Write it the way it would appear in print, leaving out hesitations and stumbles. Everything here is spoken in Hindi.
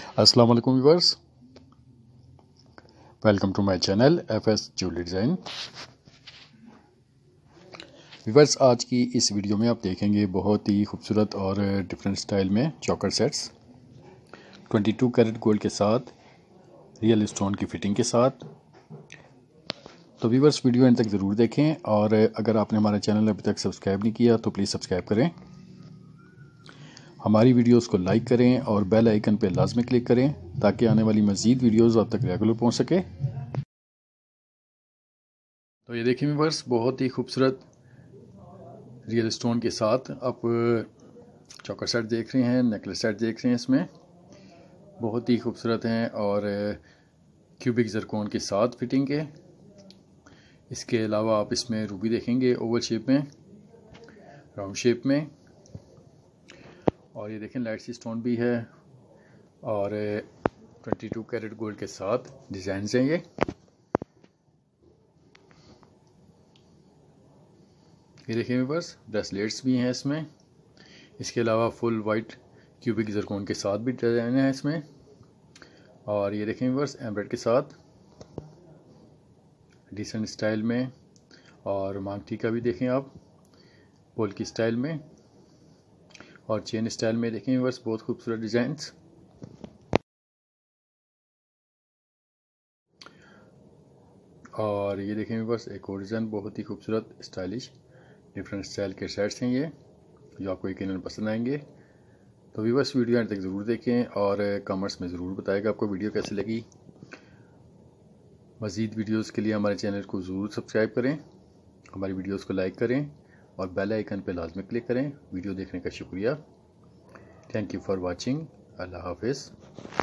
अस्सलाम वालेकुम viewers, welcome to my channel FS jewellery design. Viewers, आज की इस वीडियो में आप देखेंगे बहुत ही खूबसूरत और डिफरेंट स्टाइल में चॉकर सेट्स 22 कैरेट गोल्ड के साथ, रियल स्टोन की फिटिंग के साथ। तो व्यूअर्स, वीडियो एंड तक ज़रूर देखें और अगर आपने हमारा चैनल अभी तक सब्सक्राइब नहीं किया तो प्लीज़ सब्सक्राइब करें, हमारी वीडियोस को लाइक करें और बेल आइकन पर लाजमी क्लिक करें ताकि आने वाली मज़ीद वीडियोस आप तक रेगुलर पहुंच सके। तो ये देखिए व्यूअर्स, बहुत ही खूबसूरत रियल स्टोन के साथ आप चॉकर सेट देख रहे हैं, नेकलेस सेट देख रहे हैं। इसमें बहुत ही खूबसूरत हैं और क्यूबिक जरकोन के साथ फिटिंग के। इसके अलावा आप इसमें रूबी देखेंगे ओवल शेप में, राउंड शेप में, और ये देखें लाइट सी स्टोन भी है और 22 कैरेट गोल्ड के साथ डिज़ाइन हैं। ये देखें बस ब्रेसलेट्स भी हैं इसमें। इसके अलावा फुल वाइट क्यूबिक जरकोन के साथ भी डिज़ाइन है इसमें। और ये देखें बस एम्ब्रॉयड के साथ डिसेंट स्टाइल में, और मांग टीका भी देखें आप पोल की स्टाइल में, और चेन स्टाइल में देखें बस बहुत खूबसूरत डिज़ाइंस। और ये देखें बस एक और डिज़ाइन, बहुत ही खूबसूरत स्टाइलिश डिफरेंट स्टाइल के सेट्स हैं ये, जो आपको यकीनन पसंद आएंगे। तो व्यूअर्स, वीडियो एंड तक ज़रूर देखें और कमेंट्स में ज़रूर बताएगा आपको वीडियो कैसी लगी। मज़ीद वीडियोस के लिए हमारे चैनल को ज़रूर सब्सक्राइब करें, हमारी वीडियोस को लाइक करें और बेल आइकन पर लाजमी क्लिक करें। वीडियो देखने का शुक्रिया। Thank you for watching. अल्लाह हाफिज़।